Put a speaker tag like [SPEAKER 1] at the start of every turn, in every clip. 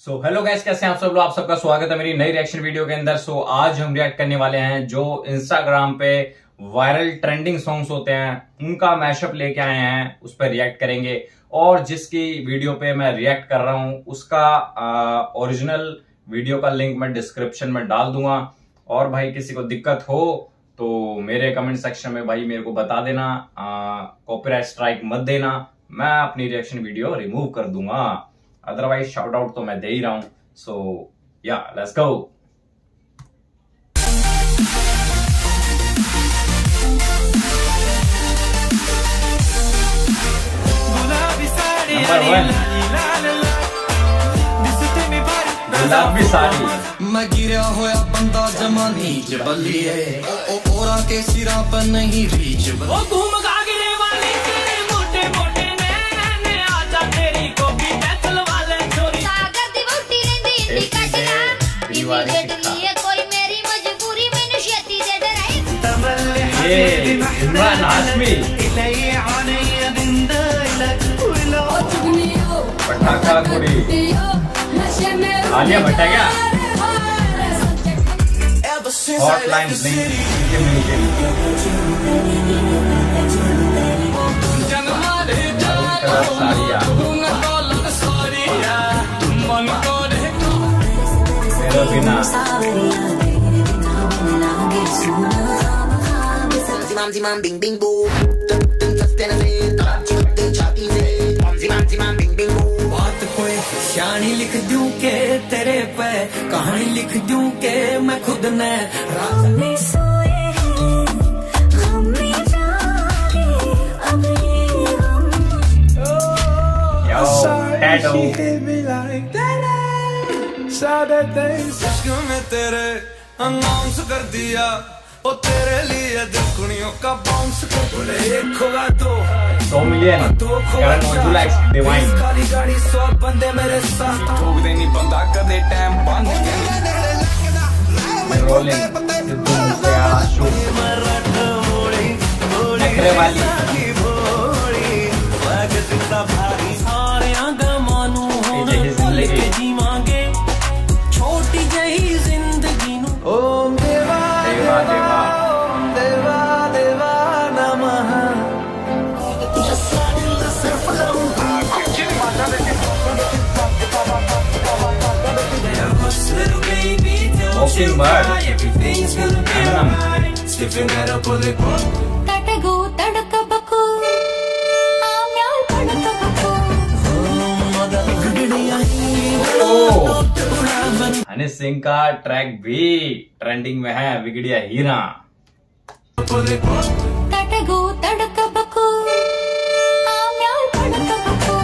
[SPEAKER 1] Hello guys, कैसे हैं आप सब लोग। आप सबका स्वागत है मेरी नई रिएक्शन वीडियो के अंदर। आज हम रिएक्ट करने वाले हैं जो इंस्टाग्राम पे वायरल ट्रेंडिंग सॉन्ग्स होते हैं उनका मैशअप लेके आए हैं, उस पर रिएक्ट करेंगे। और जिसकी वीडियो पे मैं रिएक्ट कर रहा हूं उसका ओरिजिनल वीडियो का लिंक मैं डिस्क्रिप्शन में डाल दूंगा। और भाई किसी को दिक्कत हो तो मेरे कमेंट सेक्शन में भाई मेरे को बता देना, कॉपीराइट स्ट्राइक मत देना, मैं अपनी रिएक्शन वीडियो रिमूव कर दूंगा। अदरवाइज शाउट आउट तो मैं दे ही रहा हूं। सो या लेट्स गो। गुलाबी साड़ी
[SPEAKER 2] मैं गिरा होया बंदा जमा नीच बल्लिए ओरा के सिरा पर नहीं रीच
[SPEAKER 3] वो घूम गिरे वाली तेरे मोटे मोटे ने आजा तेरी कॉपी कैसल वाले चोरी
[SPEAKER 4] सागर दी बूटी रेंदी इंडी कटना इमीडिएटली है कोई मेरी मजबूरी मैंने छेती दे डराई
[SPEAKER 1] ये इमरान हाशमी पटाखा कुड़ी आलिया भट्ट है क्या? हॉटलाइन
[SPEAKER 2] bing bing boo बात कोई शानी लिख दूं के तेरे पे कहानी लिख दूं के मैं खुद ने
[SPEAKER 5] हमने सोए हैं हमने जागे अब ये हम
[SPEAKER 2] में तेरे अनाउंस कर दिया ओ तेरे लिए दुनिया का बाउंस कर बोले एक होगा तो
[SPEAKER 1] 100 मिलियन डिवाइन
[SPEAKER 2] खाली गाड़ी 100 बंदे मेरे साथ ठोक देनी बंदा कदे टाइम बंद
[SPEAKER 1] रोलिंग
[SPEAKER 3] छोटी जही जिंदगी
[SPEAKER 2] ओ देवा देवा देवा देवा नमः
[SPEAKER 1] Mocking bird.
[SPEAKER 5] तटगो तड़क बको आम्याल पड़क बको
[SPEAKER 1] हनी सिंह का ट्रैक भी ट्रेंडिंग में है, बिगड़िया हीरा।
[SPEAKER 5] तटगो तड़क बको आम्याल पड़क बको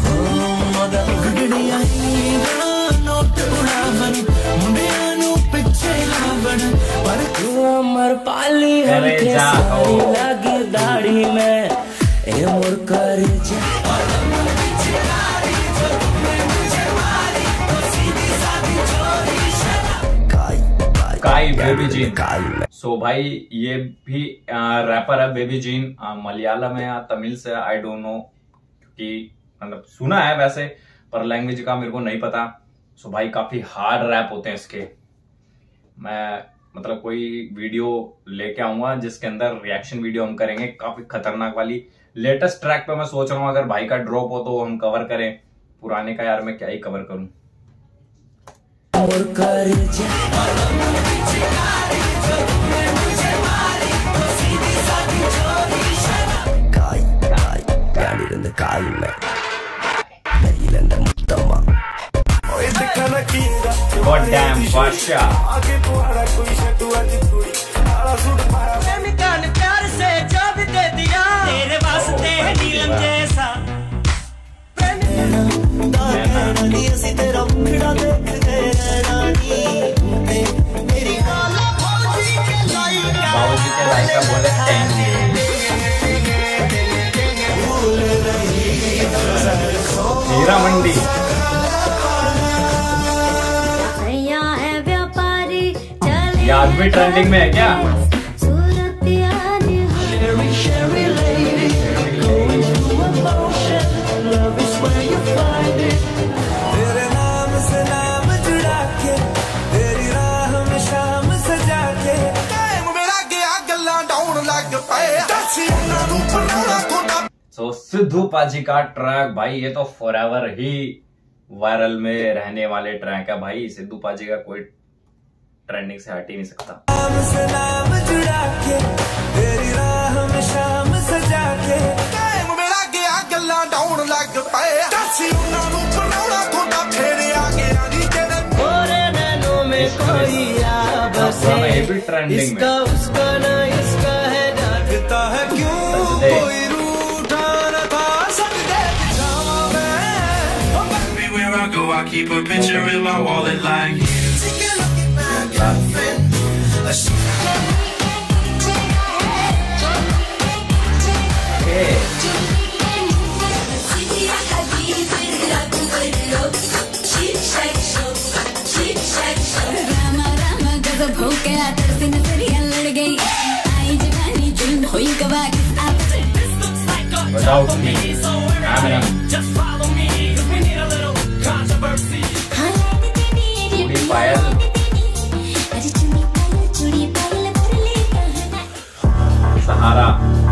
[SPEAKER 3] पर तू अमर पाली
[SPEAKER 1] करे जा हो
[SPEAKER 3] लगी दाढ़ी में ए मोर कर जा
[SPEAKER 1] काई बेबी जीन। सो भाई ये भी रैपर है बेबी जीन, मलयालम है या तमिल से आई डोंट नो, क्योंकि मतलब सुना है वैसे पर लैंग्वेज का मेरे को नहीं पता। सो भाई काफी हार्ड रैप होते हैं इसके। मैं मतलब कोई वीडियो लेके आऊंगा जिसके अंदर रिएक्शन वीडियो हम करेंगे काफी खतरनाक वाली। लेटेस्ट ट्रैक पे मैं सोच रहा हूँ अगर भाई का ड्रॉप हो तो हम कवर करें, पुराने का यार मैं क्या ही कवर करूं। God damn बादशाह
[SPEAKER 3] प्यार से जो भी दे दिया तेरे वास्ते है नीलम जैसा
[SPEAKER 1] बाबूजी के लाइक का बोले हीरा मंडी ये आज भी ट्रेंडिंग में है क्या?
[SPEAKER 5] सूरत यानी
[SPEAKER 2] तेरे नाम से
[SPEAKER 1] सो सिद्धू पाजी का ट्रैक भाई, ये तो फॉरएवर ही वायरल में रहने वाले ट्रैक है भाई। सिद्धू पाजी का कोई ट्रेंडिंग से हट ही नहीं सकता।
[SPEAKER 2] नाम से नाम जुड़ा के तेरी राह में शाम सजा के टाइम मेरा गया गल्ला डाउन लग पे दसी उन्हां नूं बनाउणा थोड़ा फेरे आ गया नी तेरे
[SPEAKER 3] गोरे नैनों में कोई आ बसे,
[SPEAKER 1] ये भी ट्रेंडिंग
[SPEAKER 3] इसका उसका ना इसका है
[SPEAKER 2] लगता है क्यों कोई रूठा न था सजदे बिछावा मैं
[SPEAKER 6] Everywhere I go, I keep a picture in my wallet like you.
[SPEAKER 2] Take a look at my girlfriend.
[SPEAKER 5] Rama Rama गजब हो गया, तरस नजरिया लड़ गई, आई जवानी जुल्म हुई गवा किस आप
[SPEAKER 1] Without me, Eminem,
[SPEAKER 3] Just follow me, 'cause we need a little controversy.
[SPEAKER 1] चूड़ी पायल,
[SPEAKER 5] अरे चूड़ी पायल कर ले कहना।
[SPEAKER 1] सहारा,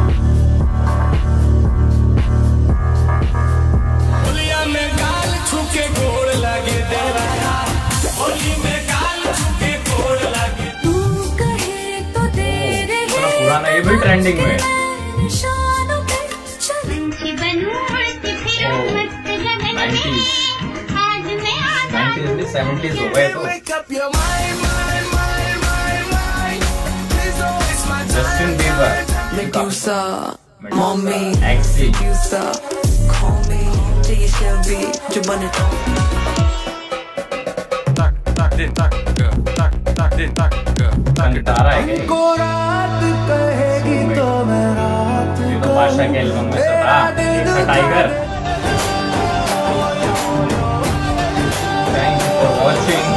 [SPEAKER 2] होलिया में गाल छूके गोड़ लगे तेरा होली में गाल छूके गोड़ लगे
[SPEAKER 5] तू कहे तो तेरे
[SPEAKER 1] थोड़ा पुराना, ये भी ट्रेंडिंग में।
[SPEAKER 5] निशानों पे चल
[SPEAKER 4] पंछी बनूं उड़ती फिरूं मस्त गगन में,
[SPEAKER 1] 90s,
[SPEAKER 4] आज मैं आजाद
[SPEAKER 1] 90s नहीं 70s हो गए तो।
[SPEAKER 2] Make up your mind, mind, mind, mind, mind. Please don't waste my time.
[SPEAKER 1] Justin Bieber,
[SPEAKER 7] Medusa, mommy,
[SPEAKER 1] एक्सी,
[SPEAKER 7] Medusa, call me, Jay Shelby, Jabana.
[SPEAKER 1] संतारा है क्या?
[SPEAKER 2] को रात कहेगी तो मैं रात
[SPEAKER 1] ये तो बादशाह के एल्बम में से था, एक था tiger. Thank you for watching.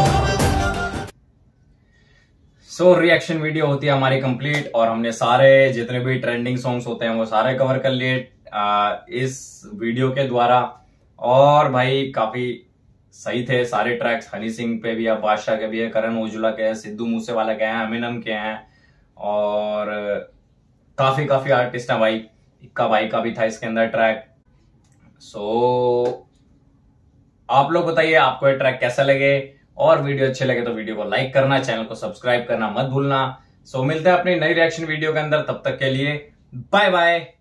[SPEAKER 1] So reaction video होती है हमारी कंप्लीट, और हमने सारे जितने भी ट्रेंडिंग सॉन्ग्स होते हैं वो सारे कवर कर लिए इस वीडियो के द्वारा। और भाई काफी सही थे सारे ट्रैक्स, हनी सिंह पे भी है, बादशाह के भी है, करण औजुला के हैं, सिद्धू मूसेवाला के हैं, एमिनेम के हैं, और काफी आर्टिस्ट हैं भाई। इक्का भाई का भी था इसके अंदर ट्रैक। सो आप लोग बताइए आपको ये ट्रैक कैसा लगे, और वीडियो अच्छे लगे तो वीडियो को लाइक करना, चैनल को सब्सक्राइब करना मत भूलना। सो मिलते हैं अपनी नई रिएक्शन वीडियो के अंदर, तब तक के लिए बाय बाय।